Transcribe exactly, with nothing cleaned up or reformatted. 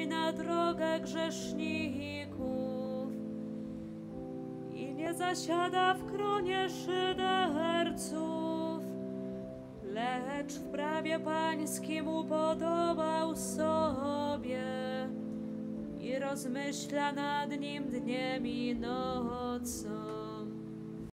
stoi na drogę grzeszników i nie zasiada w gronie szyderców, lecz w prawie pańskim upodobał sobie i rozmyśla nad nim dniem i nocą.